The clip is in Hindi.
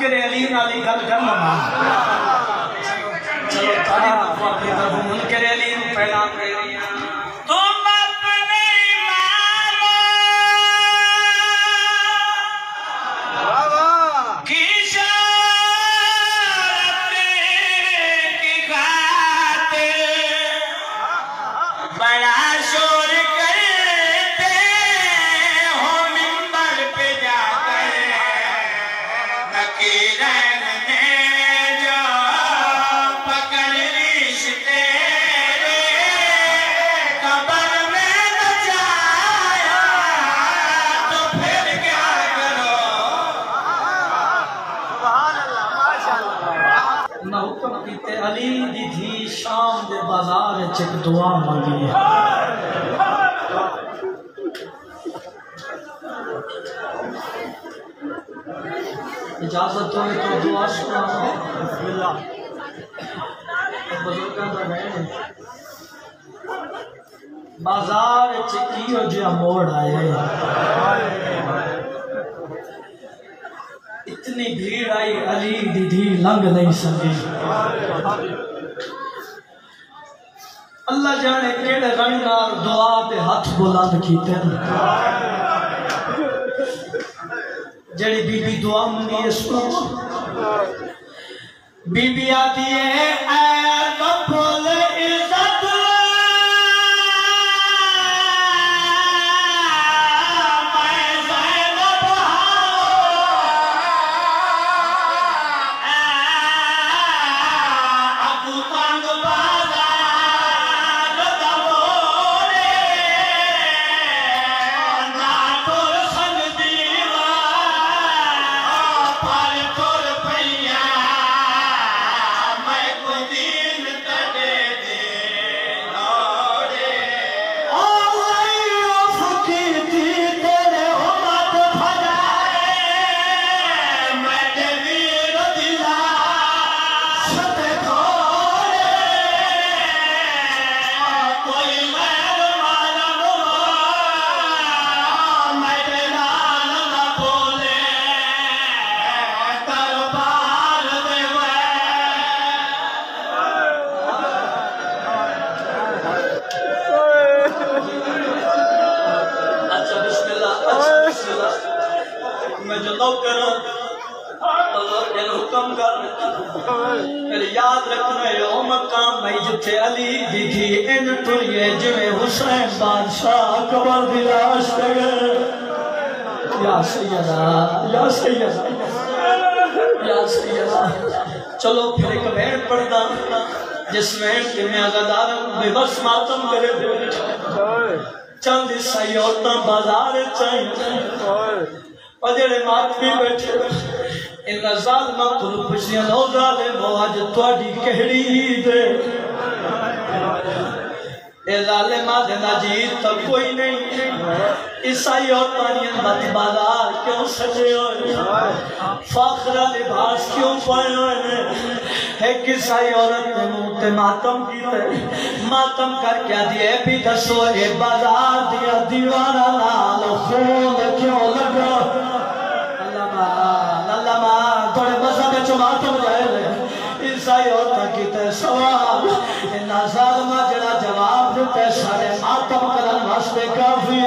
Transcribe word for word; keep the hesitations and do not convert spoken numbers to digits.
मुनकरे अली नाली गल करना चलो ताली तरफ अपनी तरफ मुनकरे अली पहला तुम अपने मानो की शर्त की खातिर बड़ा शोर करते हो मिंबर पे जाकर नकीरन ने जो पकड़ रिश्ते रे कब्र में नचाया तो फिर क्या करो सुभान अल्लाह माशाअल्लाह ना हुक्म कीते अली दी थी शाम दे बाजार च एक दुआ मांगी है इजाजत हो तो दुआ सुनाओ बिस्मिल्लाह बुजुर्गां दा रहन बाजार च कियो जिहा मोड़ आए इतनी भीड़ आई अली दी धी लंघ नहीं सकी अल्लाह जाने केड़े रंग नाल दुआ दे हाथ बुलंद कीते जेड़ी बीबी दुआ मंगी है सुनो बीबी आती है ऐ कफल इज्जत मैं ज़ैनब अबू तंग बाजार दबोरे ना तोर संग दीवा पर तोर पैया मैं को दिन तड़े दे लोरे ओ अयो फकीती तेरे उम्मत भजाए मैं वीर दिला सत खोरे कोई मैर मालम मैं नाल न बोले दरबार दे अच्छा बिस्मिल्लाह अच्छा बिस्मिल्लाह मैं जो लो करूं अल्लाह के हुक्म कर फिर याद रखना यो मकाम मैं जिथे अली दी थी इन टुरिए जिवें हुसैन बादशाह कबर दी लाश पे गए या सैयदा या सैयदा या सैयदा चलो फिर एक बैठ पढ़दा जिस बैठ के मैं अज़ादार बेबस मातम करे दे चंद सही औरतां बाजार चाहिए और जेड़े मातमी बैठे इन ज़ालिमा को पुछिया लो ज़ालिमो अज तुहाडी केहड़ी ईद ए ज़ालिमा दे नजीर तो कोई नहीं ईसाई औरतां दी मत बाजार क्यों सजे होए फाखरा लिबास क्यों पाए होए एक ईसाई औरत ने मुंह ते मातम कीते मातम करके दिए भी दसो ए बाजार दिया दीवाना नाल खून क्यों लगा अल्लाह अल्लाह थोड़े मज़हब में मातम जाए ईसाई औरत कीते सवाल इन्ना ज़ालिमा जड़ा जवाब देते सारे मातम करन वास्ते काफी